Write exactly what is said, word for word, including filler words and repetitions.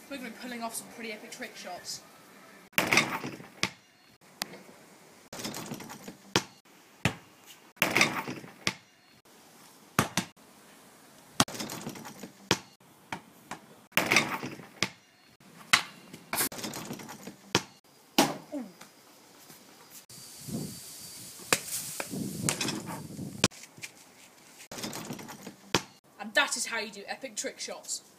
We're going to be pulling off some pretty epic trick shots. Ooh. And that is how you do epic trick shots.